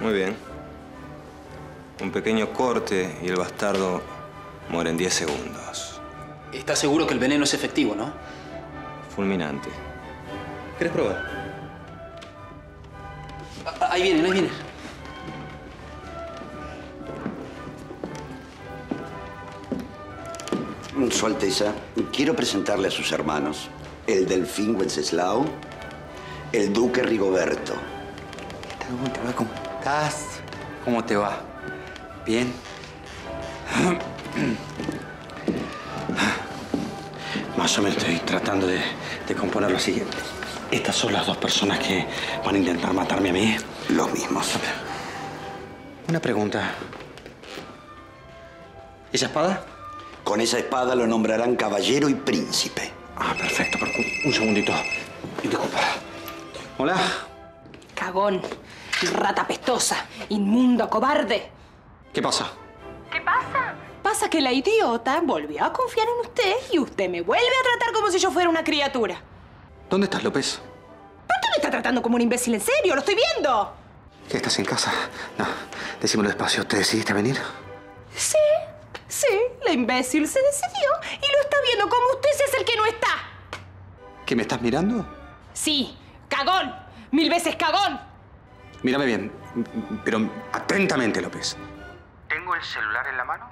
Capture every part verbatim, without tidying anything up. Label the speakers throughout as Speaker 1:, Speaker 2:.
Speaker 1: Muy bien. Un pequeño corte y el bastardo muere en diez segundos.
Speaker 2: ¿Estás seguro que el veneno es efectivo, no?
Speaker 1: Fulminante. ¿Querés probar?
Speaker 2: Ah, ahí vienen, ahí vienen.
Speaker 3: Su Alteza, quiero presentarle a sus hermanos el delfín Wenceslao, el duque Rigoberto.
Speaker 4: ¿Cómo te va? ¿Cómo estás? ¿Cómo te va? ¿Bien? Más o menos estoy tratando de, de componer lo siguiente. Estas son las dos personas que van a intentar matarme a mí.
Speaker 3: Los mismos.
Speaker 4: Una pregunta. ¿Esa espada?
Speaker 3: Con esa espada lo nombrarán caballero y príncipe.
Speaker 4: Ah, perfecto. Pero un, un segundito. Disculpa. Hola.
Speaker 5: Cagón, rata pestosa, inmundo, cobarde.
Speaker 4: ¿Qué pasa?
Speaker 5: ¿Qué pasa? Pasa que la idiota volvió a confiar en usted y usted me vuelve a tratar como si yo fuera una criatura.
Speaker 4: ¿Dónde estás, López?
Speaker 5: ¿Pero usted me está tratando como un imbécil en serio? ¡Lo estoy viendo!
Speaker 4: ¿Qué, estás en casa? No, decímelo despacio. ¿Te decidiste a venir?
Speaker 5: Sí, sí, la imbécil se decidió y lo está viendo como usted si es el que no está.
Speaker 4: ¿Qué, me estás mirando?
Speaker 5: Sí, cagón, mil veces cagón.
Speaker 4: Mírame bien, pero atentamente, López. ¿Tengo el celular en la mano?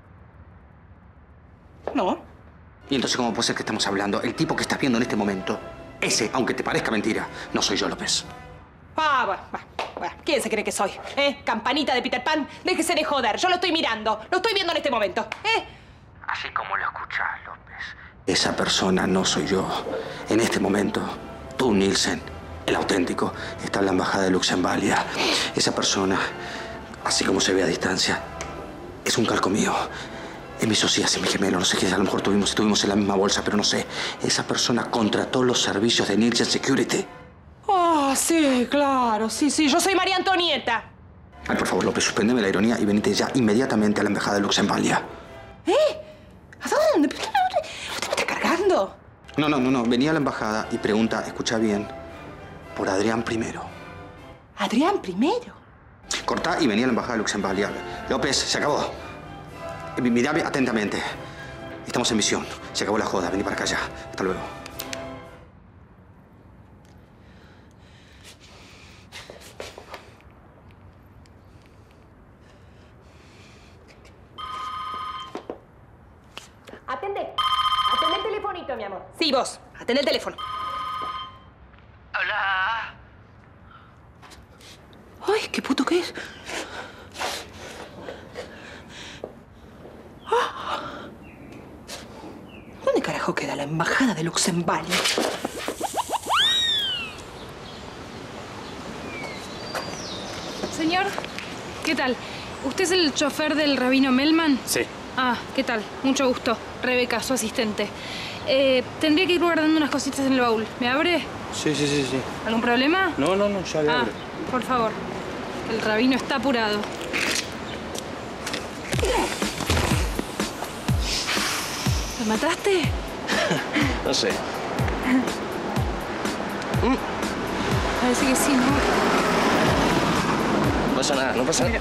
Speaker 5: No.
Speaker 4: ¿Y entonces cómo puede ser que estamos hablando? El tipo que estás viendo en este momento, ese, aunque te parezca mentira, no soy yo, López.
Speaker 5: Ah, bueno, bueno, bueno. ¿Quién se cree que soy? ¿Eh? Campanita de Peter Pan. Déjese de joder. Yo lo estoy mirando. Lo estoy viendo en este momento. ¿Eh?
Speaker 4: Así como lo escuchás, López. Esa persona no soy yo. En este momento, tú, Nielsen, el auténtico, está en la embajada de Luxembalia. Esa persona, así como se ve a distancia, es un calco mío. Es mi socia, es mi gemelo, no sé qué, a lo mejor tuvimos, estuvimos en la misma bolsa, pero no sé. Esa persona contrató los servicios de Nielsen Security.
Speaker 5: Ah, oh, sí, claro, sí, sí. Yo soy María Antonieta.
Speaker 4: Ay, por favor, López, suspéndeme la ironía y venite ya inmediatamente a la embajada de Luxembalia.
Speaker 5: ¿Eh? ¿A dónde? ¿Usted, usted me está cargando?
Speaker 4: No, no, no, no. Vení a la embajada y pregunta, escucha bien, por Adrián primero.
Speaker 5: ¿Adrián primero?
Speaker 4: Cortá y vení a la embajada de Luxembalia. López, se acabó. Mirame atentamente. Estamos en misión. Se acabó la joda. Vení para acá ya. Hasta luego.
Speaker 5: Atende. Atende el telefonito, mi amor. Sí, vos. Atende el teléfono.
Speaker 4: Hola.
Speaker 5: Ay, qué puto que es. ¿Dónde carajo queda la embajada de Luxembalia?
Speaker 6: Señor, ¿qué tal? ¿Usted es el chofer del rabino Melman?
Speaker 7: Sí.
Speaker 6: Ah, ¿qué tal? Mucho gusto. Rebeca, su asistente. Eh, tendría que ir guardando unas cositas en el baúl. ¿Me abre?
Speaker 7: Sí, sí, sí, sí.
Speaker 6: ¿Algún problema?
Speaker 7: No, no, no, ya le
Speaker 6: Ah,
Speaker 7: abro.
Speaker 6: por favor. El rabino está apurado. ¿Lo mataste?
Speaker 7: No sé.
Speaker 6: Parece que sí, ¿no?
Speaker 7: No pasa nada, no pasa nada.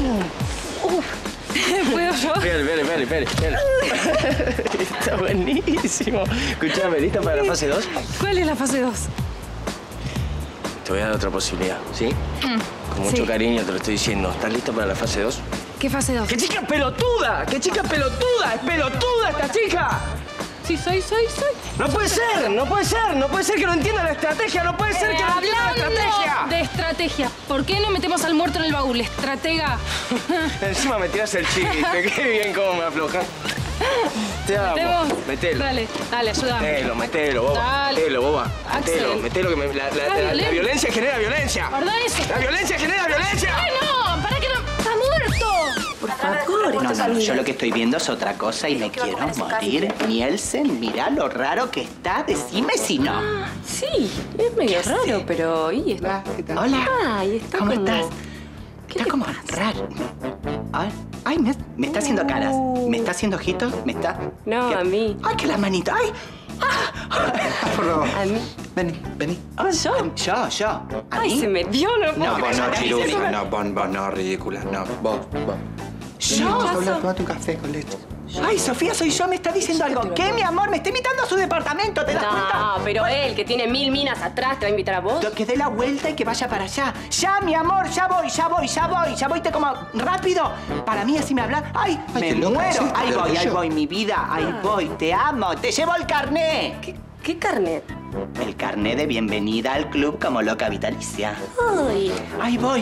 Speaker 6: ¿Puedo yo?
Speaker 7: Espere, espere, espere, espere. Está buenísimo. Escuchame, ¿lista para la fase dos?
Speaker 6: ¿Cuál es la fase dos?
Speaker 7: Te voy a dar otra posibilidad, ¿sí?
Speaker 6: Mm,
Speaker 7: Con mucho
Speaker 6: sí.
Speaker 7: cariño te lo estoy diciendo. ¿Estás lista para la fase dos?
Speaker 6: ¿Qué fase dos?
Speaker 7: ¡Qué chica pelotuda! ¡Qué chica pelotuda! ¡Es pelotuda esta chica!
Speaker 6: Sí, soy, soy, soy.
Speaker 7: ¡No puede ser! ¡No puede ser! ¡No puede ser que no entienda la estrategia! ¡No puede ser
Speaker 6: Eh,
Speaker 7: que no entienda la
Speaker 6: hablando
Speaker 7: estrategia!
Speaker 6: de estrategia, ¿por qué no metemos al muerto en el baúl? Estratega.
Speaker 7: Encima me tiras el chiste. ¡Qué bien cómo me aflojas! Te amo.
Speaker 6: ¿Metemos?
Speaker 7: Metelo.
Speaker 6: Dale, dale, ayúdame.
Speaker 7: Metelo, metelo, boba.
Speaker 6: Dale.
Speaker 7: Metelo, boba. Metelo,
Speaker 6: Axel.
Speaker 7: metelo, que me, la, la,
Speaker 6: Está
Speaker 7: la, la
Speaker 6: violento.
Speaker 7: violencia genera violencia.
Speaker 6: Perdón eso.
Speaker 7: La violencia genera violencia.
Speaker 6: ¡Ay, no! ¡Para que no! ¡Está muerto!
Speaker 8: Por favor, no, no, no, yo lo que estoy viendo es otra cosa y me quiero morir. Nielsen, mira lo raro que está. Decime si no.
Speaker 9: Ah, sí, es medio raro, pero... ¿y está?
Speaker 8: Hola, ¿qué tal?
Speaker 9: Hola. Ay, está
Speaker 8: ¿Cómo
Speaker 9: como...
Speaker 8: estás?
Speaker 9: ¿Qué
Speaker 8: Está
Speaker 9: te
Speaker 8: como
Speaker 9: pasa?
Speaker 8: raro. Ay, ay, me, me está haciendo caras. ¿Me está haciendo ojitos? ¿Me está...?
Speaker 9: No,
Speaker 8: ¿Qué?
Speaker 9: a mí.
Speaker 8: Ay, que la manita. Ay. Ah. Por favor.
Speaker 9: A mí.
Speaker 8: Vení, vení.
Speaker 9: ¿Ah, yo?
Speaker 8: Yo, yo. ¿A
Speaker 9: Ay,
Speaker 8: mí?
Speaker 9: se metió, no puedo
Speaker 4: No, vos
Speaker 9: creer.
Speaker 4: no,
Speaker 8: Ay,
Speaker 4: chiruja,
Speaker 8: se
Speaker 4: no, vos, vos no, ridícula, no, vos, vos.
Speaker 8: Yo.
Speaker 9: Paso.
Speaker 4: Tomate un café con leche.
Speaker 8: Ay, Sofía, soy yo. Me está diciendo algo. ¿Qué, mi amor? Me está invitando a su departamento, ¿te das cuenta?
Speaker 9: No, pero él, que tiene mil minas atrás, ¿te va a invitar a vos?
Speaker 8: Que dé la vuelta y que vaya para allá. Ya, mi amor, ya voy, ya voy, ya voy. Ya voy, te como rápido. Para mí así me hablan. Ay,
Speaker 4: Ay,
Speaker 8: me
Speaker 4: qué loca
Speaker 8: muero.
Speaker 4: es esta,
Speaker 8: Ahí voy,
Speaker 4: yo.
Speaker 8: ahí voy, mi vida. Ahí voy, te amo. Te llevo el carné.
Speaker 9: ¿Qué, qué carnet?
Speaker 8: El carné de bienvenida al club como loca vitalicia.
Speaker 9: Ay,
Speaker 8: Ahí voy.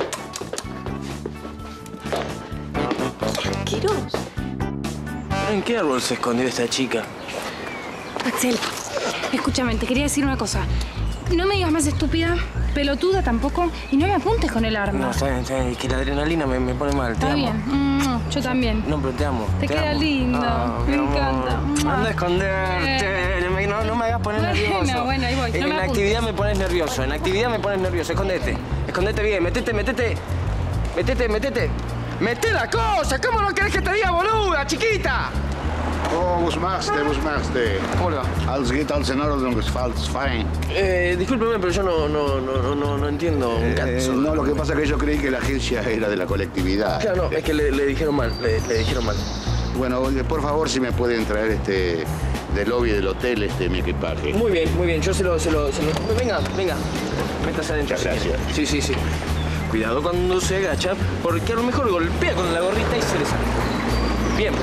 Speaker 9: qué asqueroso.
Speaker 7: ¿En qué árbol se escondió esta chica?
Speaker 6: Axel, escúchame, te quería decir una cosa. No me digas más estúpida, pelotuda tampoco, y no me apuntes con el arma.
Speaker 7: No, está bien, está bien. Es que la adrenalina me, me pone mal. Te
Speaker 6: Está
Speaker 7: amo.
Speaker 6: bien. Mm, yo también.
Speaker 7: No, pero te amo.
Speaker 6: Te queda
Speaker 7: amo.
Speaker 6: lindo.
Speaker 7: Ah,
Speaker 6: Me
Speaker 7: mi amor.
Speaker 6: encanta.
Speaker 7: Anda a esconderte. No, no me hagas poner
Speaker 6: Bueno,
Speaker 7: nervioso.
Speaker 6: bueno, ahí voy. No
Speaker 7: En
Speaker 6: me
Speaker 7: la
Speaker 6: apuntes.
Speaker 7: actividad me pones nervioso. En la actividad me pones nervioso. Escondete. Escondete bien. Metete, metete. Metete, metete. ¡Meté la cosa! ¿Cómo no querés que te diga boluda, chiquita?
Speaker 10: Oh, was maakste, was maakste.
Speaker 7: ¿Cómo le va?
Speaker 10: Alles geht als in Ordnung, es valt fine.
Speaker 7: Eh, discúlpeme, pero yo no, no, no, no, no entiendo un
Speaker 10: Eh,
Speaker 7: cazzo.
Speaker 10: no, lo que pasa es que yo creí que la agencia era de la colectividad.
Speaker 7: Claro, no, es que le, le dijeron mal, le, le dijeron mal.
Speaker 10: Bueno, oye, por favor, si me pueden traer este del lobby del hotel este mi equipaje.
Speaker 7: Muy bien, muy bien, yo se lo, se lo, se lo... Venga, venga, métase adentro.
Speaker 10: Muchas
Speaker 7: si quiere.
Speaker 10: gracias.
Speaker 7: Sí, sí, sí. Cuidado cuando se agacha, porque a lo mejor golpea con la gorrita y se le sale. Bien.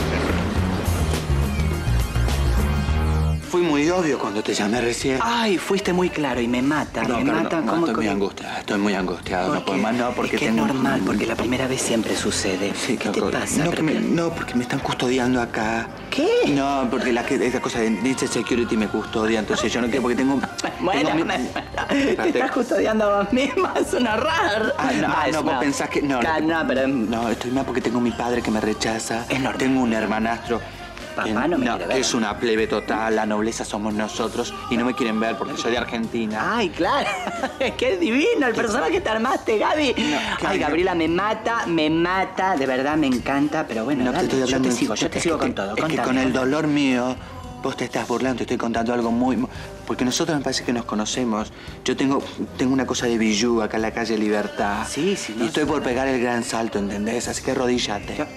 Speaker 4: Fui muy obvio cuando te llamé recién.
Speaker 8: Ay, fuiste muy claro y me mata.
Speaker 4: No,
Speaker 8: me
Speaker 4: pero
Speaker 8: mata.
Speaker 4: no, no,
Speaker 8: ¿Cómo
Speaker 4: estoy muy
Speaker 8: que-
Speaker 4: angustiado, estoy muy angustiado.
Speaker 8: ¿Por
Speaker 4: No puedo
Speaker 8: qué?
Speaker 4: más, no, porque
Speaker 8: es que
Speaker 4: tengo...
Speaker 8: es normal, porque la primera vez siempre sucede.
Speaker 4: Sí,
Speaker 8: ¿Qué te
Speaker 4: Coco.
Speaker 8: pasa?
Speaker 4: No, que me-
Speaker 8: Pero-
Speaker 4: no, porque me están custodiando acá.
Speaker 8: ¿Qué?
Speaker 4: No, porque la, que- esa cosa de dice security me custodia, entonces yo no quiero porque tengo un...
Speaker 8: Bueno,
Speaker 4: tengo mi-
Speaker 8: me- te
Speaker 4: Espérate.
Speaker 8: estás custodiando a vos misma, es una rara.
Speaker 4: Ah, no, ah, no, vos pensás que... No,
Speaker 8: Ca- no, pero...
Speaker 4: No, estoy mal porque tengo mi padre que me rechaza.
Speaker 8: Es normal.
Speaker 4: Tengo un hermanastro.
Speaker 8: Papá
Speaker 4: que-
Speaker 8: no me quiere ver.
Speaker 4: que es una plebe total, la nobleza somos nosotros y no me quieren ver porque soy de Argentina.
Speaker 8: Ay, claro. Es que es divino el personaje que te armaste, Gaby.
Speaker 4: ¿qué?
Speaker 8: Ay, Gabriela, me mata, me mata. De verdad, me encanta. Pero bueno,
Speaker 4: No te
Speaker 8: dale,
Speaker 4: estoy hablando
Speaker 8: yo
Speaker 4: en
Speaker 8: te sigo, yo
Speaker 4: serio.
Speaker 8: te
Speaker 4: Es
Speaker 8: sigo
Speaker 4: que-
Speaker 8: con todo.
Speaker 4: Es que
Speaker 8: Contame,
Speaker 4: con el
Speaker 8: contame.
Speaker 4: dolor mío, vos te estás burlando, te estoy contando algo muy... mu- Porque nosotros me parece que nos conocemos. Yo tengo, tengo una cosa de bijou acá en la calle Libertad.
Speaker 8: Sí, sí,
Speaker 4: Y
Speaker 8: no
Speaker 4: estoy
Speaker 8: sé.
Speaker 4: por pegar el gran salto, ¿entendés? Así que arrodíllate.
Speaker 8: Yo-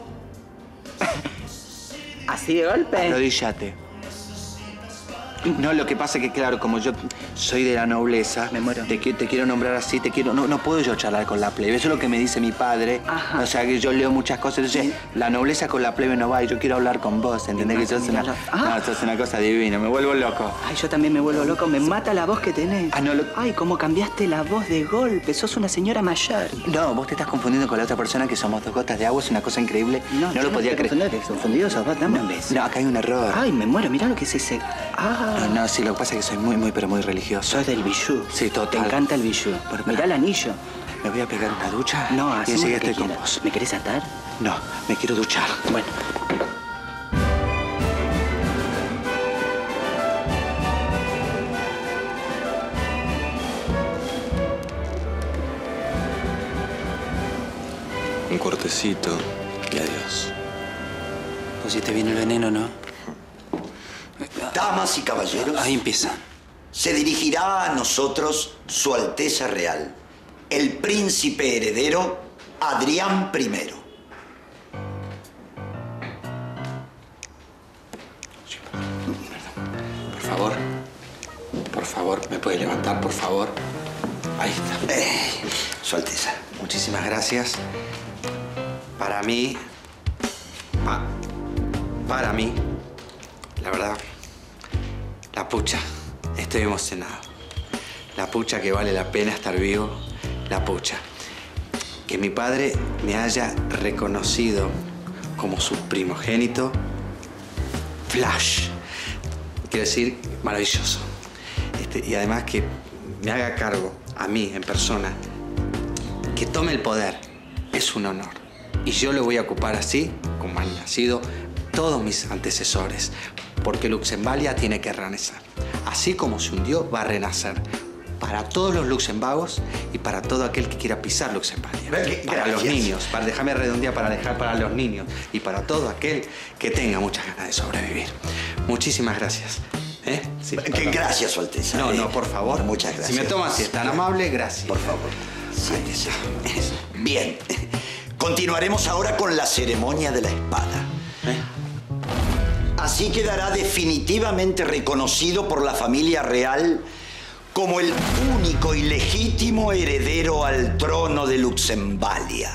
Speaker 8: ¿Así de golpe?
Speaker 4: Arrodíllate. No, lo que pasa es que, claro, como yo soy de la nobleza,
Speaker 8: Me muero.
Speaker 4: Te, qui- te quiero nombrar así, te quiero... No, no puedo yo charlar con la plebe, eso es lo que me dice mi padre.
Speaker 8: Ajá.
Speaker 4: O sea, que yo leo muchas cosas, entonces la nobleza con la plebe no va y yo quiero hablar con vos, ¿entendés? Que sos una,
Speaker 8: Míralo. Ah.
Speaker 4: no, sos una cosa divina, me vuelvo loco.
Speaker 8: Ay, yo también me vuelvo loco. Me mata la voz que tenés.
Speaker 4: Ah, no, lo-
Speaker 8: Ay, cómo cambiaste la voz de golpe. Sos una señora mayor.
Speaker 4: No, vos te estás confundiendo con la otra persona que somos dos gotas de agua, es una cosa increíble. No,
Speaker 8: yo
Speaker 4: lo podía
Speaker 8: estoy
Speaker 4: creer.
Speaker 8: confundido, confundido sos vos. Dame un beso.
Speaker 4: No, acá hay un error.
Speaker 8: Ay, me muero. Mirá lo que es ese... Ah.
Speaker 4: No, no, sí, lo que pasa es que soy muy, muy, pero muy religioso.
Speaker 8: Sos del bijou.
Speaker 4: Sí, total.
Speaker 8: Te encanta el bijou.
Speaker 4: Pero,
Speaker 8: Mirá el anillo.
Speaker 4: ¿Me voy a pegar una ducha?
Speaker 8: No,
Speaker 4: y
Speaker 8: hacemos
Speaker 4: enseguida
Speaker 8: lo que
Speaker 4: estoy con
Speaker 8: quieras.
Speaker 4: vos.
Speaker 8: ¿Me querés atar?
Speaker 4: No, me quiero duchar.
Speaker 8: Bueno.
Speaker 1: Un cortecito y adiós.
Speaker 2: Pusiste bien el veneno, ¿no?
Speaker 3: Damas y caballeros,
Speaker 2: Ahí empieza.
Speaker 3: se dirigirá a nosotros Su Alteza Real, el príncipe heredero Adrián primero.
Speaker 4: Por favor. Por favor, ¿me puede levantar, por favor? Ahí está.
Speaker 3: Eh, Su Alteza.
Speaker 4: Muchísimas gracias. Para mí... pa- para mí, la verdad, la pucha. Estoy emocionado. La pucha que vale la pena estar vivo. La pucha. Que mi padre me haya reconocido como su primogénito. Flash. Quiero decir, maravilloso. Este, y además que me haga cargo a mí en persona, que tome el poder, es un honor. Y yo lo voy a ocupar así, como han nacido todos mis antecesores, porque Luxembalia tiene que renacer. Así como se hundió, va a renacer. Para todos los luxembagos y para todo aquel que quiera pisar Luxembalia.
Speaker 3: Gracias.
Speaker 4: Para los niños, para dejarme redondear, para dejar para los niños y para todo aquel que tenga muchas ganas de sobrevivir. Muchísimas gracias. ¿Eh? Sí,
Speaker 3: Que gracias, Su Alteza.
Speaker 4: No,
Speaker 3: eh.
Speaker 4: no, por favor.
Speaker 3: Muchas gracias.
Speaker 4: Si me toma, si es tan amable, gracias.
Speaker 3: Por favor. Siéntese. Bien. Continuaremos ahora con la ceremonia de la espada.
Speaker 4: ¿Eh?
Speaker 3: Así quedará definitivamente reconocido por la familia real como el único y legítimo heredero al trono de Luxembalia.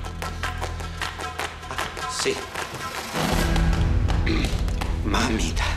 Speaker 4: Sí. Mamita.